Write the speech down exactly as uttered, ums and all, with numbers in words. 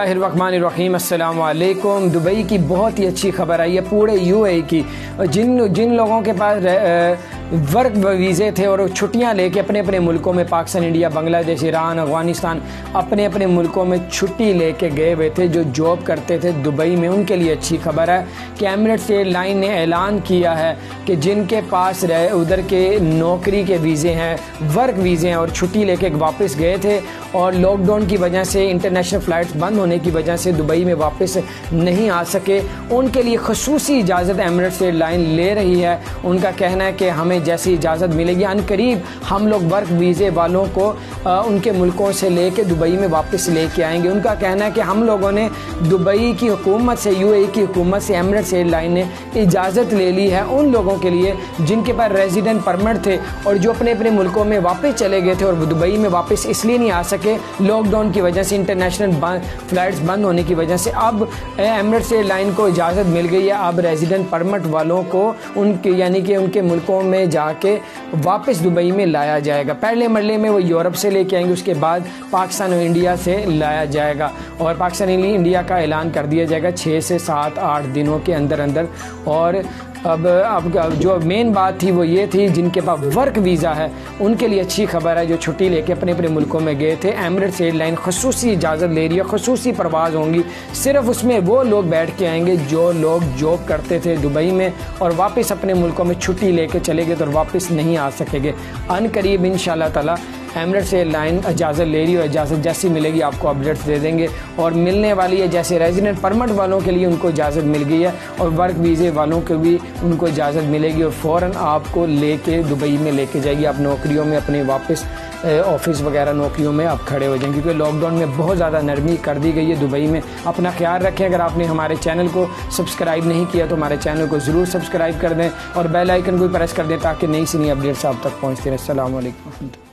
बिस्मिल्लाहिर्रहमानिर्रहीम अस्सलाम वालेकुम। दुबई की बहुत ही अच्छी खबर आई है पूरे यूएई की। जिन जिन लोगों के पास वर्क वीज़े थे और छुट्टियां लेके अपने अपने मुल्कों में पाकिस्तान, इंडिया, बांग्लादेश, ईरान, अफ़गानिस्तान अपने अपने मुल्कों में छुट्टी लेके गए हुए थे, जो जॉब करते थे दुबई में, उनके लिए अच्छी खबर है कि एमिरेट्स एयरलाइन ने ऐलान किया है कि जिनके पास उधर के नौकरी के वीज़े हैं, वर्क वीज़े हैं और छुट्टी लेके वापस गए थे और लॉकडाउन की वजह से इंटरनेशनल फ़्लाइट्स बंद होने की वजह से दुबई में वापस नहीं आ सके, उनके लिए खसूसी इजाज़त एमिरेट्स एयरलाइन ले रही है। उनका कहना है कि हमें जैसी इजाज़त मिलेगी अनकरीब हम लोग वर्क वीज़े वालों को आ, उनके मुल्कों से लेके दुबई में वापस लेके आएंगे। उनका कहना है कि हम लोगों ने दुबई की हुकूमत से, यूएई की हुकूमत से एमिरेट्स एयरलाइन ने इजाज़त ले ली है उन लोगों के लिए जिनके पास रेजिडेंट परमिट थे और जो अपने अपने मुल्कों में वापस चले गए थे और दुबई में वापस इसलिए नहीं आ सके लॉकडाउन की वजह से, इंटरनेशनल फ़्लाइट्स बंद होने की वजह से। अब एमिरेट्स एयरलाइन को इजाज़त मिल गई है, अब रेजिडेंट परमिट वालों को उनके यानी कि उनके मुल्कों में जाके वापस दुबई में लाया जाएगा। पहले मरले में वो यूरोप से लेके आएंगे, उसके बाद पाकिस्तान और इंडिया से लाया जाएगा और पाकिस्तान इंडिया का ऐलान कर दिया जाएगा छः से सात आठ दिनों के अंदर अंदर। और अब अब जो मेन बात थी वो ये थी जिनके पास वर्क वीज़ा है उनके लिए अच्छी खबर है, जो छुट्टी लेके अपने अपने मुल्कों में गए थे। एमिरेट्स एयरलाइन खसूसी इजाज़त ले रही है, खसूसी परवाज़ होंगी, सिर्फ उसमें वो लोग बैठ के आएंगे जो लोग जॉब करते थे दुबई में और वापस अपने मुल्कों में छुट्टी लेके चले गए तो वापस नहीं आ सकेंगे। अनकरीब इंशाल्लाह ताला एमिरेट्स एयरलाइन इजाज़त ले रही है, इजाज़त जैसी मिलेगी आपको अपडेट्स दे देंगे और मिलने वाली है। जैसे रेजिडेंट परमिट वालों के लिए उनको इजाज़त मिल गई है और वर्क वीज़े वालों को भी उनको इजाज़त मिलेगी और फ़ौरन आपको लेके दुबई में लेके जाएगी, आप नौकरियों में अपने वापस ऑफिस वगैरह नौकरियों में आप खड़े हो जाएंगे, क्योंकि लॉकडाउन में बहुत ज़्यादा नरमी कर दी गई है दुबई में। अपना ख्याल रखें। अगर आपने हमारे चैनल को सब्सक्राइब नहीं किया तो हमारे चैनल को ज़रूर सब्सक्राइब कर दें और बेल आइकन को भी प्रेस कर दें ताकि नई से नई अपडेट्स आप तक पहुँचते रहें। अस्सलाम वालेकुम।